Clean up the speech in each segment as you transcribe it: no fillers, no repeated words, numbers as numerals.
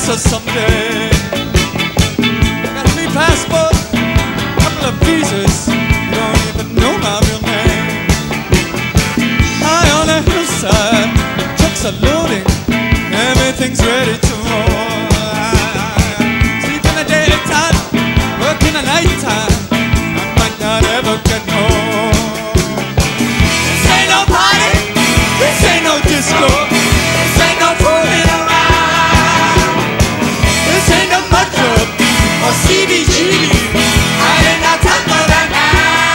kiss her someday. Got 3 passports, couple of visas. You don't even know my real name. High on the hillside, trucks are loading, everything's ready to roll. Sleep in the daytime, work in the nighttime. I might not ever get home. This ain't no party, this ain't no disco, this ain't no fooling around. This ain't no mud club or CBGB. I ain't got time for that now.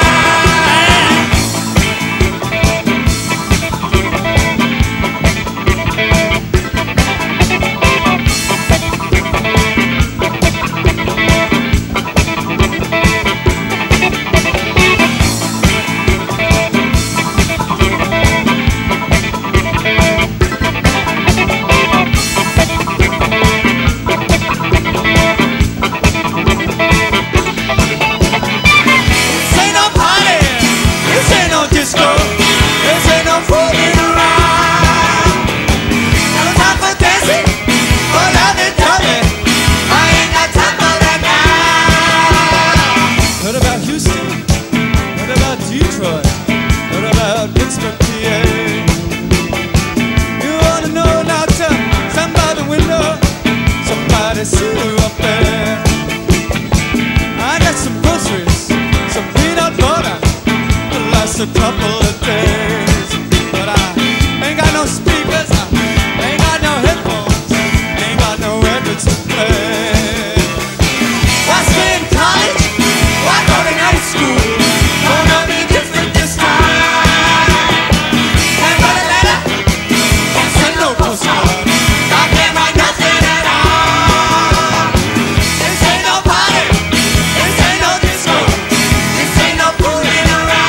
A couple of days, but I ain't got no speakers, I ain't got no headphones, ain't got no records to play. Why stay in college? Why go to night school? Gonna be different this time. Can't write a letter, can't send no postcard, I can't write nothing at all. This ain't no party, this ain't no disco, this ain't no fooling around.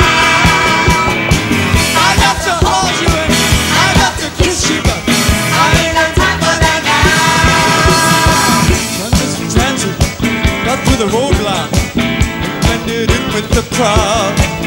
The roadblock, blended in with the crowd.